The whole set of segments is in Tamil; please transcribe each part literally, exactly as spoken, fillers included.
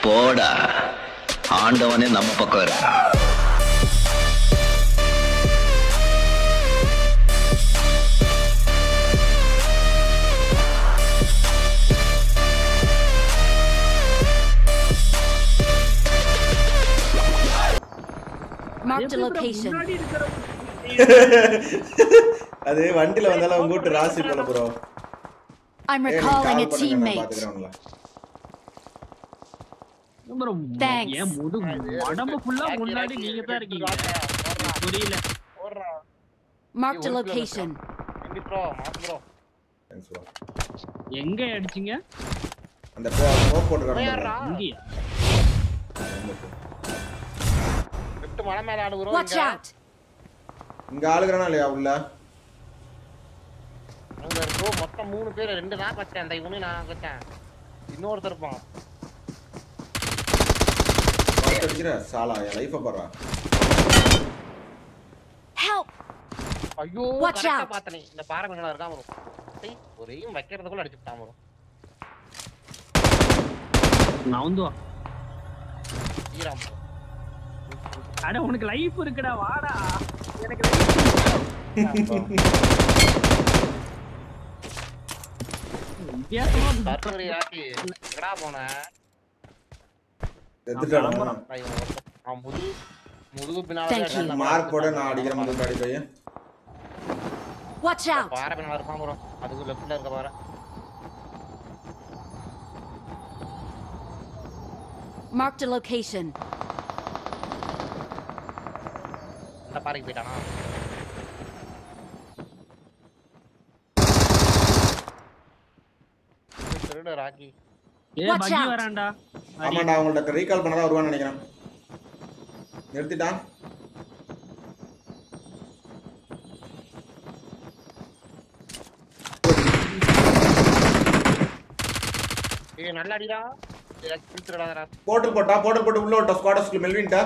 போடா ஆண்டவனே நம்ம பக்கம் இருக்கா. Marked a location. அது வண்டில வந்தால உங்கூட்டு ராசி போல bro. I'm recalling a teammate. Thanks. ஏன் முது உடம்பு ஃபுல்லா முன்னாடி நீங்க தான் இருக்கீங்க. புரியல. Marked a location. bro, மாத்து bro. Thanks bro. எங்க அடிச்சீங்க? அந்த போ போடுறாங்க. இங்கயா? லெஃப்ட் மலை மேல ஆடு bro. Watch out. இங்க ஆளுங்கறானே இல்லையா உள்ள? அங்க bro மொத்தம் மூணு பேர் ரெண்டு நான் கட்டேன் அந்த இவனே நான் கட்டேன். இன்னொருத்தர் இருப்பான். பாத்துக்கிற சாலா என் லைஃப பாறா. Help. ஐயோ கரெக்ட்டா பார்த்தனே இந்த பாறை மேல இருக்கான் bro. டேய் ஒரேயும் வைக்கிறதுக்குள்ள அடிச்சிட்டான் bro. நவுந்து வா. ஈரம். அட உனக்கு லைஃப் இருக்குடா வாடா. எனக்கு லைஃப் வித்தியாசமா பர்பரி ராக்கி எங்கடா போன? எதுடா? அவன் முது முதுகு பின்னால மார்க் போட நான் அடிக்கிற மாதிரி அடி பையன். Watch out. பாறை பின்னால இருப்பான் bro. அதுக்கு லெஃப்ட்ல இருக்க பாறை. Marked a location. அந்த பாறைக்கு போய்ட்டானா? திருட ராக்கி. ஏ பக்கி வரான்டா. ஆமாடா அவங்கள்ட்ட ரீகால் பண்ணதா வருவான்னு நினைக்கிறேன். நிறுத்திட்டான். ஏய் நல்ல அடிடா. எனக்கு பிடிச்சறடா. போர்ட்டல் போட்டா போர்ட்டல் போட்டு உள்ள விட்ட ஸ்குவாட்ஸ்க்கு மெல்வின்டா.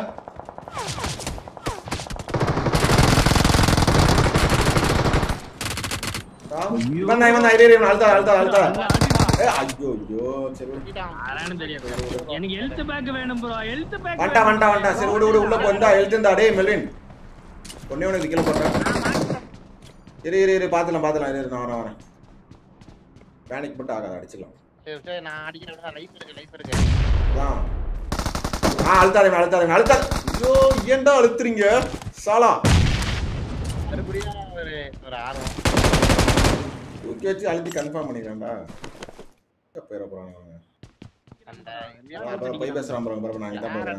இவன் இவன் ஐரே இவன் அல்தா அல்தா அல்தா. ஏ ஐயோ ஐயோ சரி ஆறானு தெரியாது. எனக்கு ஹெல்த் பேக் வேணும் bro. ஹெல்த் பேக் வண்டா வண்டா வண்டா சரி ஓடு ஓடு உள்ள போண்டா ஹெல்த் இருந்தா டேய் மெல்வின். ஒண்ணே ஒண்ணு கீழ போடுறேன். இரு இரு இரு பாத்துலாம் பாத்துலாம் இரு நான் வரேன் வரேன். பேனிக் போட்டு ஆகாத அடிச்சிடலாம். சரி சரி நான் அடிக்கிறேன் லைஃப் இருக்கு லைஃப் இருக்கு. வா. ஆ அழுத்தாதே அழுத்தாதே அழுத்தா. ஐயோ ஏன்டா அழுத்துறீங்க? சாலா. மறுபடியும் ஒரு ஒரு ஆர்வம். ஓகே வச்சு அழுத்தி கன்ஃபார்ம் பண்ணிக்கலாம்டா. பேர போறாங்க அவங்க. அந்த போய் பேசுறான் bro bro நான் இத போறேன்.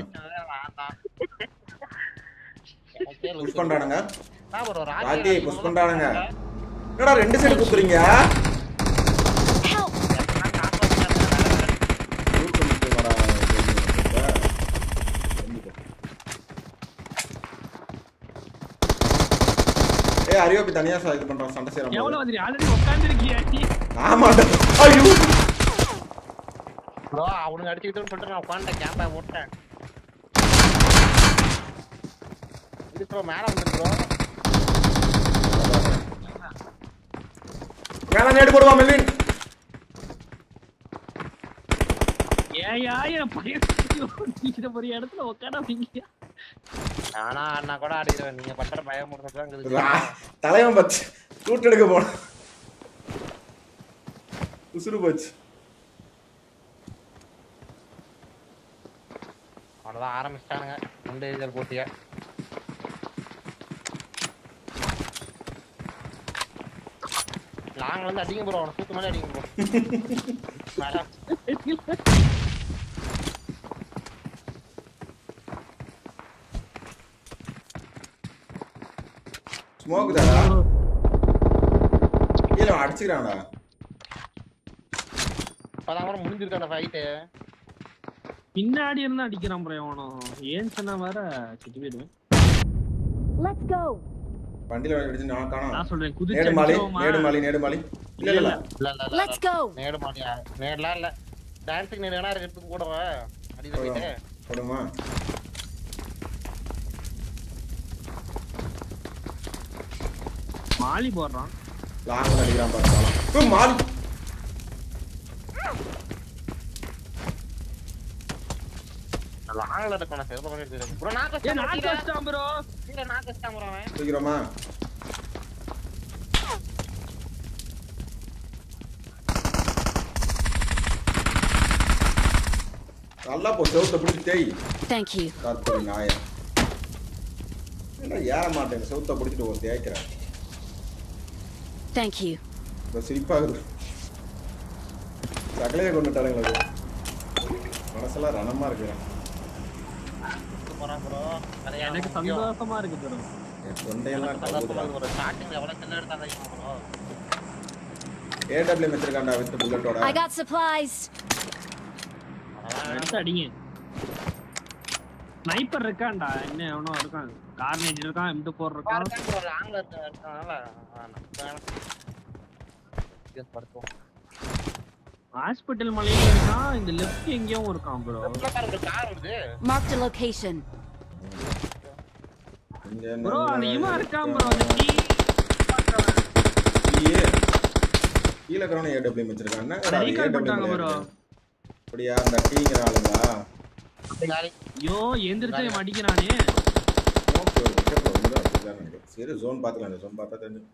புஷ் பண்றானுங்க. நான் bro ராக்கி புஷ் பண்றானுங்க. என்னடா ரெண்டு சைடு குத்துறீங்க? ஏய் அரியோபி தனியா இது பண்றான் சண்டை சேரமா. எவ்வளவு வந்து ஆல்ரெடி உட்கார்ந்திருக்கியா நீ? ஆமாடா. ஐயோ. bro அவனுங்க அடிச்சிட்டேன்னு சொல்லிட்டு நான் உட்கார்ந்த கேம்பை போட்டேன். இது bro மேல வந்து bro. மேல நேடு போடுவா மெல்வின். ஏயா என்ன பையன் நீங்க போற இடத்துல உட்காராதீங்க. நானா அண்ணா கூட அடிக்கிறேன். நீங்க பண்ற பயம் முறதான் இருக்குது. தலைவன் பச்ச ரூட் எடுக்க போறோம். உசுறு பச்ச. அவ்வளவுதான் ஆரம்பிச்சிட்டானுங்க. ரெண்டு இதழ் போட்டியா. லாங்ல இருந்து அடிங்க bro. அவன தூக்கு மேல அடிங்க bro. மேடம். ஸ்மோக் தாடா. கீழ அடிச்சிரானடா. அதான் வர முடிஞ்சிருக்கா அந்த ஃபைட். பின்னாடி இருந்து அடிக்கிறான் bro அவனோ. ஏன் சொன்னா வர சிட்டி போய்டுவேன். Let's go. வண்டில அடிச்சு நான் காணோம். நான் சொல்றேன் குதிச்சு நேடு மாலி நேடு மாலி நேடு மாலி. இல்ல இல்ல இல்ல இல்ல. Let's go. நேடு மாலியா? நேடுல இல்ல. டான்சிங் நேடு வேணா எடுத்து போடுவா. அடில போயிடு. போடுமா? மாலி போடுறான். லாங்ல அடிக்கிறான் பாருங்க. ஓ மாலி. லாங்ல இருக்கன சேவ் பண்ணிட்டு இருக்கு ப்ரோ நான் கஷ்டம் நான் கஷ்டம் ப்ரோ இல்ல நான் கஷ்டம் ப்ரோ அவன் தூக்கிரோமா நல்லா போ செவுத்த பிடிச்சி தேய் Thank you. கார்பரி நாய என்ன ஏற மாட்டேங்க செவுத்த பிடிச்சிட்டு ஒரு தேய்க்கிறேன் Thank you. இப்போ சிரிப்பாகுது சகலையை கொண்டுட்டாருங்களா மனசெல்லாம் ரணமா இருக்கிறேன் போறான் ப்ரோ எனக்கு சந்தோஷமா இருக்கு ப்ரோ என் தொண்டையெல்லாம் ஒரு ஸ்டார்டிங்ல எவ்வளவு கில் எடுத்தாங்க ப்ரோ ஏடபிள்யூ வச்சிருக்கான்டா வித் புல்லட்டோட I got supplies. எடுத்து அடிங்க ஸ்னைப்பர் இருக்கான்டா என்ன எவனோ இருக்கான் கார்னேட் இருக்கான் எம் டூ ஃபோர் இருக்கான் ப்ரோ லாங்ல இருக்கறனால கேஸ் படுறோம் ஹாஸ்பிடல் மலையில இருக்கான் இந்த லெஃப்ட் எங்கேயோ இருக்கான் ப்ரோ லெஃப்ட்ல பாருங்க கார் வருது Marked a location. ப்ரோ அந்த இவன் இருக்கான் ப்ரோ அந்த டீ ஏ கீழ கிரவுண்ட் ஏடபிள்யூ வச்சிருக்கான் என்ன ரீகால் பண்ணிட்டாங்க ப்ரோ அப்படியே அந்த டீங்கற ஆளுங்களா ஐயோ எந்திரச்சே மடிக்கிறானே ஓகே ஓகே ப்ரோ இந்த அப்படிதான் நினைக்கிறேன் சரி ஜோன் பாத்துக்கலாம் இந்த ஜோன் பார்த்தா தெரிஞ்சு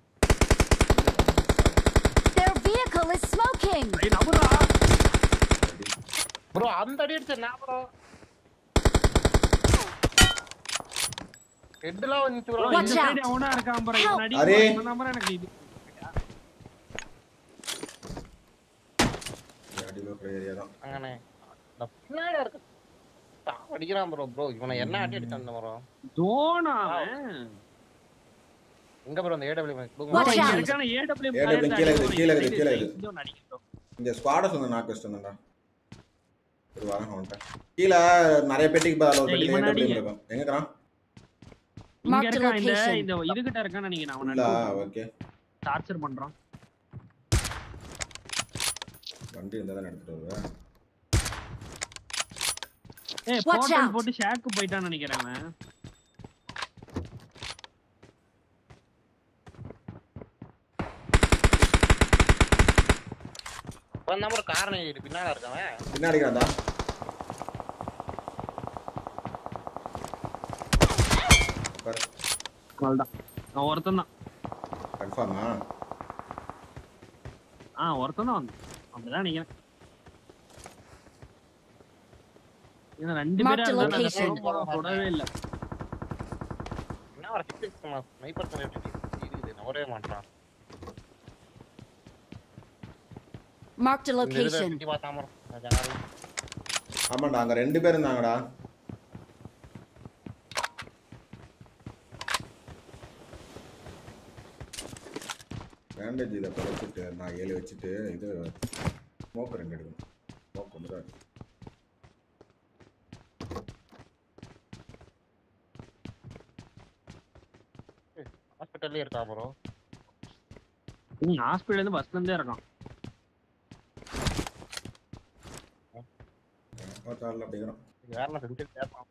Their vehicle is smoking. ஏய் நபுரா ப்ரோ அந்த அடி அடிச்ச நான் ப்ரோ ஹெட்ல வந்து ப்ரோ Watch இந்த out. சைடு அவனா இருக்கான் ப்ரோ இவன் அடி அரே. இந்த நம்பர் எனக்கு இது அடிலோ ஏரியா தான் அங்கனே இந்த பின்னாடி இருக்கு தான் அடிக்கிறான் ப்ரோ ப்ரோ இவனை என்ன அடி அடிச்சான் ப்ரோ ஜோனா எங்க ப்ரோ அந்த ஏடபிள்யூ Watch இங்க out. இருக்கான ஏடபிள்யூ AW கீழ இருக்கு, கீழ இருக்கு, கீழ இருக்கு. இங்க அடிக்கிறோம் இந்த ஸ்குவாடஸ் வந்து நாக் வெஸ்ட் வந்தா ஒரு வாரம் வந்துட்டேன் கீழ நிறைய பெட்டிக்கு பதிலா ஒரு பெட்டி இவன் ஏடபிள்யூ அடிங்க. இருக்கும் எங்க இருக்கறான் இங்க Marked a இருக்கான் இந்த location. இந்த இதுகிட்ட இருக்கான்னு நினைக்கிறேன் அவன் இல்ல ஓகே டார்ச்சர் பண்றான் வண்டி இருந்தா தான் எடுத்துட்டு வருவேன் ஏய் Watch போட்டல் out. போட்டு ஷாக்கு போய்ட்டான்னு நினைக்கிறேன் அவன் ஒரு நம்பர் காரணம் இருக்கு பின்னால இருக்கவன் பின்னாடி இருக்கறான்டா பாரு அவ்வளவுதான் நான் ஒருத்தன் தான் கன்ஃபார்மா ஆ ஒருத்தன் தான் வந்து அப்படிதான் நினைக்கிறேன் ஏன்னா ரெண்டு Marked பேரும் a இருந்தா அந்த location. சோகம் தொடவே இல்ல என்ன ஒரு சிக்ஸ் ஸ்னைப்பர் கனெக்ட் இருக்குது நவரவே மாட்டான் Marked a location. சுத்தி பார்த்தாம ஜனால ஆமாடா அங்க ரெண்டு பேர் இருந்தாங்கடா பேண்டேஜ் இத பறச்சிட்டு நான் ஏழு வச்சிட்டு இது ஸ்மோக் ரெண்டு எடுக்கணும் ஸ்மோக் ஒன்று தான் ஹாஸ்பிடல்லே இருக்கா ப்ரோ ம் ஹாஸ்பிடல்ல இருந்து பஸ்ல இருந்தே இருக்கான் பார்த்தால அப்படிங்கறோம் யாரலாம் சென்டர் கேட்பான்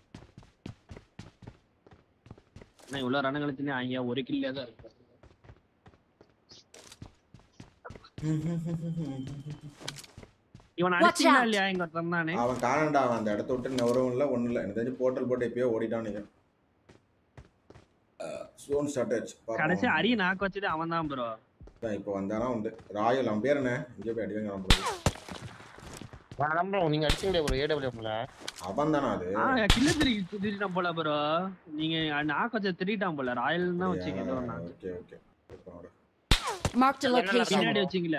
நான் இவ்வளவு ரன் கழிச்சுனே அங்க ஒரு கில்லே தான் இருக்கு இவன் அடிச்சீங்களா இல்லையா இங்க ஒருத்தன் தானே அவன் காணண்டா அவன் அந்த இடத்த விட்டு நவரவும் இல்ல ஒண்ணும் இல்ல எனக்கு தெரிஞ்சு போர்ட்டல் போட்டு எப்பயோ ஓடிட்டான்னு நினைக்கிறேன் சோன் ஸ்டார்ட் ஆச்சு கடைசி அடி நாக்கு வச்சது அவன் தான் ப்ரோ இப்போ வந்தானா உண்டு ராயல் அவன் பேர் என்ன இங்கே போய் அடிவாங்க ப்ரோ நான் நம்புறேன் நீங்க அடிச்சீங்களே ப்ரோ ஏடபிள்யூல அவன் தானா அது ஆ கில்ல திரி திரிட்டான் போல ப்ரோ நீங்க நாக்கு வச்ச திரிட்டான் போல ராயல் தான் வச்சீங்க ஏதோ ஒண்ணு ஓகே ஓகே போறோம் Marked a location. பின்னாடி வச்சீங்களே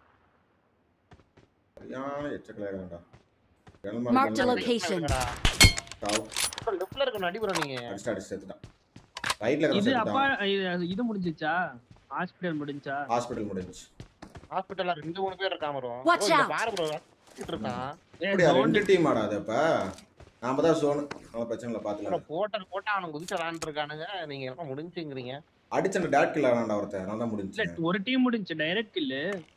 சரியான எச்சக்கல வேண்டா Marked a location. தாவ் லெஃப்ட்ல இருக்க அடி ப்ரோ நீங்க அடிச்சு அடிச்சு செத்துட்டான் ரைட்ல இது இருக்க அப்பா செத்துட்டான் இது- இது முடிஞ்சிச்சா ஹாஸ்பிடல் முடிஞ்சா ஹாஸ்பிடல் முடிஞ்சு ஹாஸ்பிடல்ல ரெண்டு மூணு பேர் இருக்காம ப்ரோ Watch out. பாரு ப்ரோ இருக்கான் அப்படியே ரெண்டு டீம் ஆடாத இப்ப நாம தான் சோன் நல்ல பிரச்சனை இல்ல ப்ரோ பாத்துக்கலாம் போட்டர் போட்டா அவனுக்கு குதிச்சு விளையாண்டு இருக்கானுங்க நீங்க எல்லாம் முடிஞ்சுங்கறீங்க அடிச்ச அந்த டாட் கில் ஆனான்டா ஒருத்தன் நான் தான் இல்ல முடிஞ்சேன் ஒரு டீம் முடிஞ்சு டைரக்ட் கில்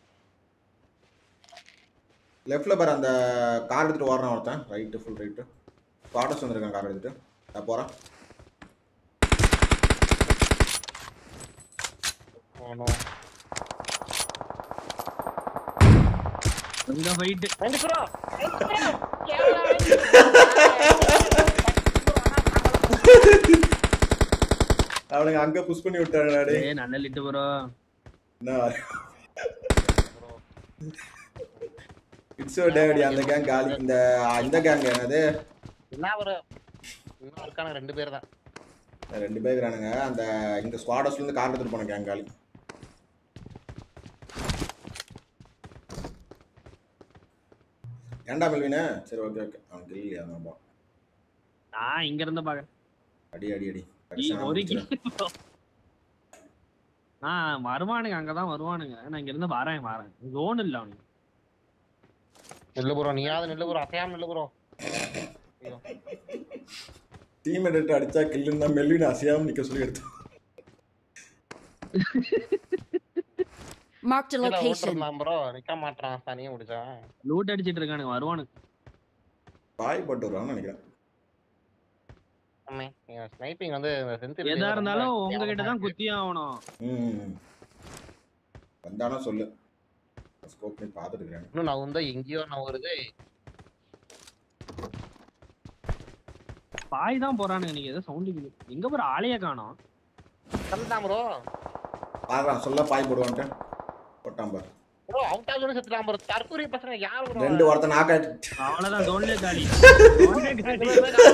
லெஃப்ட்ல பாரு அந்த கார் எடுத்துட்டு ஓடுறான் ஒருத்தன் ரைட் ஃபுல் ரைட் ஸ்குவாடஸ் வந்திருக்கான் கார் எடுத்துட்டு நான் போறேன் ஓனோ அங்க ஃபைட் ரெண்டு ப்ரோ கேவலா அவனுங்க அங்க புஷ் பண்ணி விட்டாங்கடா டேய். ஏய் நல்ல லிட்டு ப்ரோ. என்ன இட்ஸ் ஓ டேடி அந்த கேங் காலி. இந்த இந்த கேங் என்னது என்ன ஒரு இன்னும் இருக்கான ரெண்டு பேர் தான். ரெண்டு பேர் இருக்கானுங்க. அந்த இந்த ஸ்குவாடஸ்ல இருந்து கார் எடுத்துட்டு போன கேங் காலி. ஏண்டா மெல்வினா? சரி ஓகே ஓகே. அவன் கில்லியா நாபா. நான் இங்க இருந்து பாக்க. அடி அடி அடி. ஒரு கில். ஆ வருவானுங்க அங்க தான் வருவானுங்க. நான் இங்க இருந்து வரேன் வரேன். ஜோன் இல்ல அவனுக்கு. இல்ல ப்ரோ நீயாவது இல்ல ப்ரோ அசையாம இல்ல ப்ரோ. டீம் எடிட் அடிச்சா கில்லுன்னா மெல்வினா அசையாம நிக்க சொல்லி எடுத்து. Marked a location. ப்ரோ நிக்க மாட்டறான் தனியா முடிச்சான். லூட் அடிச்சிட்டு இருக்கானுங்க வருவானுங்க. பாய் போட்டு வரான்னு நினைக்கிறேன். அம்மே ஸ்னைப்பிங் வந்து சென்சிட்டிவ். எதா இருந்தாலும் உங்க கிட்ட தான் குத்தி ஆவணும். ம். வந்தானா சொல்லு. ஸ்கோப் பண்ணி பாத்துட்டு இருக்கேன். இன்னும் நான் வந்து எங்கயோ நான் வருது. பாய் தான் போறானுங்க நீங்க ஏதோ சவுண்ட் கேக்குது. எங்க போற ஆளைய காணோம். சந்தா ப்ரோ. பாறா சொல்ல பாய் போடுவான்ட்ட. போட்டான் பாரு. ப்ரோ அவுட் ஆகுன்னு செத்துலாம் ப்ரோ. தற்கூரி பசங்க யார் ப்ரோ? ரெண்டு ஒருத்த நாக் அவுட். அவ்வளவுதான் ஜோன்ல காலி. ஜோன்ல காலி.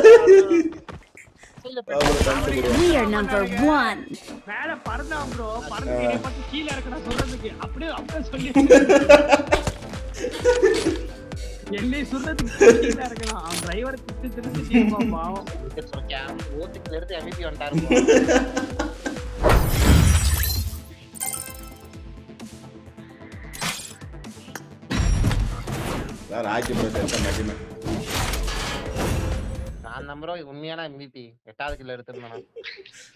We are number one. மேல பறந்தான் ப்ரோ. பறந்து கீழ பட்டு கீழ இறக்கடா சொல்றதுக்கு. அப்படியே அப்படியே சொல்லி. என்னை சொல்றதுக்கு கீழ இறக்கலாம். அவன் டிரைவர் திட்டு திட்டு தீமா பாவம். இது சொல்லியா ஓட்டில இருந்து எம்விபி வந்தாரு ப்ரோ. சார் ஆக்கி ப்ரோ செத்த மகிமை. நான் நம்புறோம் உண்மையான எம்விபி எட்டாவது கில்ல எடுத்துறேன்.